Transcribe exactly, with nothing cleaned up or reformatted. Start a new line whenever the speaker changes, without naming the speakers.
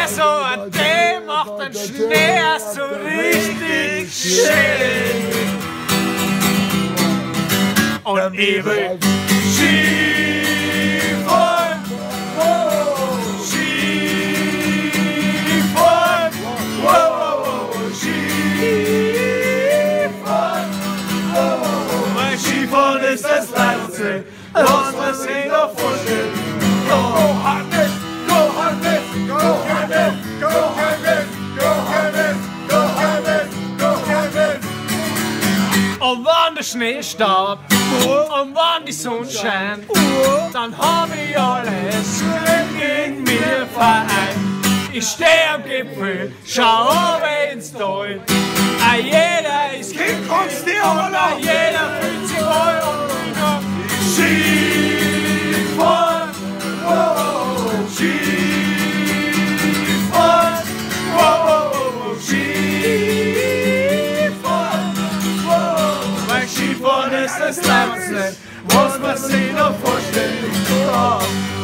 so ein Tee macht den Schnee erst so richtig schön. Und ich will Skifahren, Skifahren, Skifahren. Mein Skifahren ist das Letzte, was man sich noch vorstellt. Go Hannes, go Hannes, go Hannes, go Hannes, go Hannes, go Hannes, go Hannes. Und wenn der Schnee staubt und wenn die Sonne scheint, dann hab ich alles Glück in mir vereint. Ich steh am Gipfel, schau runter ins Tal. A jeder ist King Konstian, a jeder fühlt sich wohl und noch Skifahren, wow, Skifahren, wow, Skifahren, wow. Weil Skifahren ist das Letzte, was man sich noch vorstellen kann.